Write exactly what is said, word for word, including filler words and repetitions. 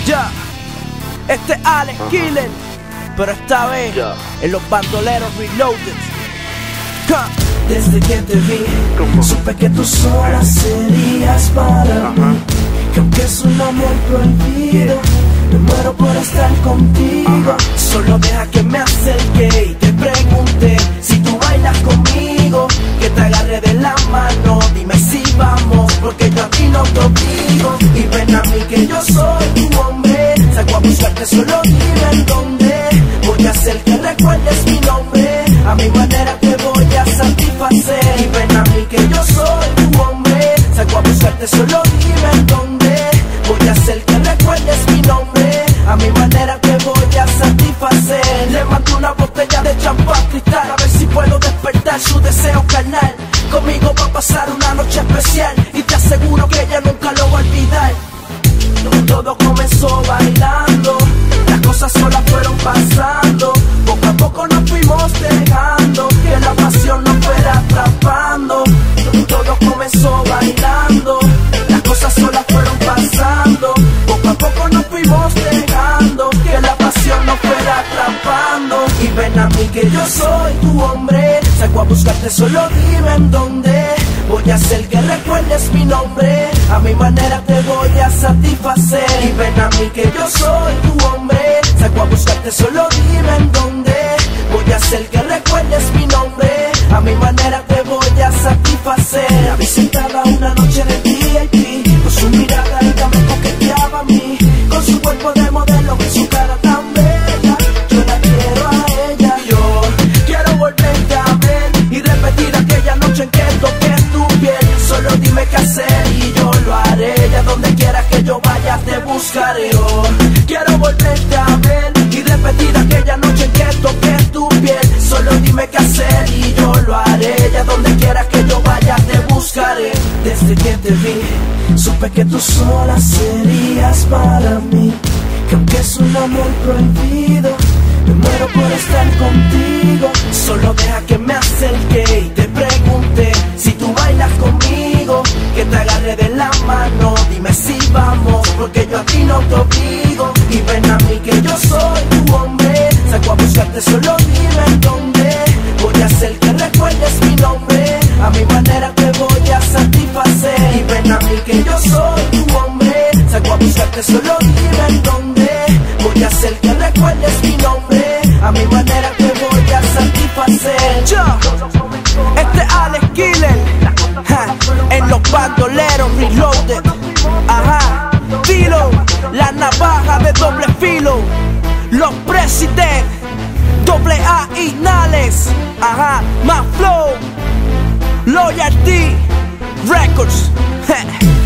Ya, este es Alex Killer, pero esta vez yeah. en los bandoleros reloaded. Ja. Desde que te vi, ¿Cómo? supe que tú sola serías para Ajá. mí. Que aunque es un amor prohibido, me muero por estar contigo. Ajá. Solo deja que me acerque y te pregunte si tú bailas conmigo. Que te agarre de la mano, dime si vamos, porque yo a ti no te obligo. Y ven a mí que yo soy tu hombre. Salgo a buscarte, solo dime en dónde. Voy a hacer que recuerdes mi nombre. A mi manera te voy a satisfacer. Y ven a mí que yo soy tu hombre. Salgo a buscarte, solo dime en dónde. Voy a hacer que recuerdes mi nombre. A mi manera te voy a satisfacer. Le mando una botella de champán cristal, a ver si puedo despertar su deseo carnal. Conmigo va a pasar una noche especial y te aseguro que ella nunca lo va a olvidar. Todo comenzó bailando, las cosas solas fueron pasando. Poco a poco nos fuimos dejando que la pasión nos fuera atrapando. Todo comenzó bailando, las cosas solas fueron pasando. Poco a poco nos fuimos dejando que la pasión nos fuera atrapando. Y ven a mí que yo soy tu hombre. Salgo a buscarte, solo dime en dónde. Voy a hacer que recuerdes mi nombre. A mi manera te voy a satisfacer. Y ven a mí que yo soy tu hombre. Salgo a buscarte, solo dime en dónde. Voy a hacer que recuerdes mi nombre. A mi manera te voy a satisfacer. La vi sentada una noche en el V I P, con su mirada ella me coqueteaba a mí. Con su cuerpo de modelo y su cara tan bella, yo la quiero a ella. Yo quiero volverte a ver y repetir aquella noche en que toqué tu piel. Solo dime qué hacer y yo lo haré. Ya donde quieras que yo vaya te buscaré. Yo quiero volverte a ver y repetir aquella noche en que toqué tu piel. Solo dime qué hacer y yo lo haré. Ya donde quieras que yo vaya te buscaré. Desde que te vi, supe que tú sola serías para mí. Que aunque es un amor prohibido, me muero por estar contigo. Solo deja que me acerque y te pregunte si tú bailas conmigo. Que te agarre de la mano, dime si vamos, porque yo a ti no te obligo. Y ven a mí que yo soy tu hombre. Salgo a buscarte, solo dime en dónde. Voy a hacer que recuerdes mi nombre. A mi manera te voy a satisfacer. Y ven a mí que yo soy tu hombre. Salgo a buscarte, solo dime en dónde. Voy a hacer que recuerdes mi nombre. A mi manera te voy a satisfacer. Ya, este es Alex Killer, ja, en los bandoleros reloaded. Ajá, filo, la navaja de doble filo. Los presidentes, doble A y Nales. Ajá, más flow, Loyalty Records.